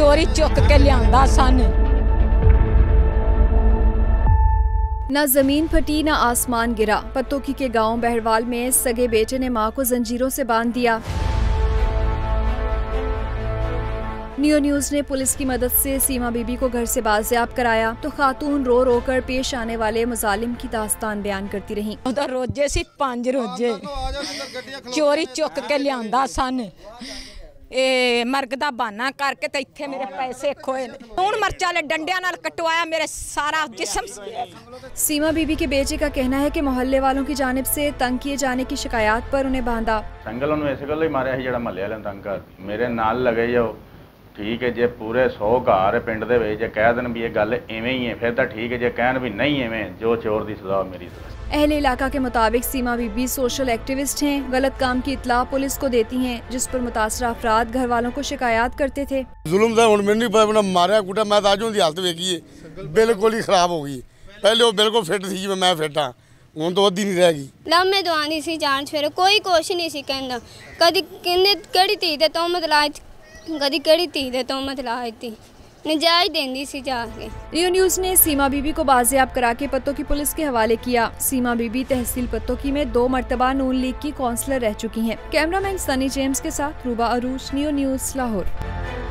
चोरी चुक के लियांदा सन। न जमीन फटी न आसमान गिरा। पत्तोकी के गांव बहरवाल में सगे बेटे ने मां को जंजीरों से बांध दिया। नियो न्यूज ने पुलिस की मदद से सीमा बीबी को घर से बाजियाब कराया तो खातून रो रो कर पेश आने वाले मुजालिम की दास्तान बयान करती रही। रोजे सी 5 रोजे चोरी चुक के लियांदा सन। मर्ग दा बहाना करके ते इत्थे मेरे पैसे खोए ने। हुण मर्चा ले डंडियां नाल कटवाया मेरे सारा जिस्म। सीमा बीबी के बेटे का कहना है कि मोहल्ले वालों की जानिब से तंग किए जाने की शिकायत पर उन्हें बांधा। संगल उन्होंने इस गल ही मारिया जिहड़ा महल्ले वाले तंग कर मेरे नाल लगे जाओ ठीक है। जे पूरे 100 घर पिंड दे विच जे कह देन भी ये गल इवें ही है फिर तो ठीक है। जे कहन भी नहीं इवें जो चोर दी सजा मेरी सजा। अहले इलाका के मुताबिक सीमा बीबी सोशल एक्टिविस्ट हैं। गलत काम की इत्तला पुलिस को देती हैं जिस पर मुतासरा अफराद घर वालों को शिकायत करते थे। जुल्म दा हुण मैनूं पता मारिया कुटा मैं तो अज उहदी हालत वेखी है बिल्कुल ही खराब हो गई। पहले वो बिल्कुल फिट थी जिवें मैं फिट हाँ हुण तो अद्धी नहीं रह गई। लम्मे दवानी सी जान सवेरे कोई कुछ नहीं सी कहंदा। कदी कहंदे किहड़ी धी ते तोहमत लाई कदी किहड़ी धी ते तोहमत लाई दी नजायज देंदी सी जाके। नियो न्यूज ने सीमा बीबी को बाजियाब करा के पत्तोकी पुलिस के हवाले किया। सीमा बीबी तहसील पत्तोकी में 2 मरतबा नून लीग की काउंसलर रह चुकी हैं। कैमरामैन सनी जेम्स के साथ रूबा अरूज, नियो न्यूज, लाहौर।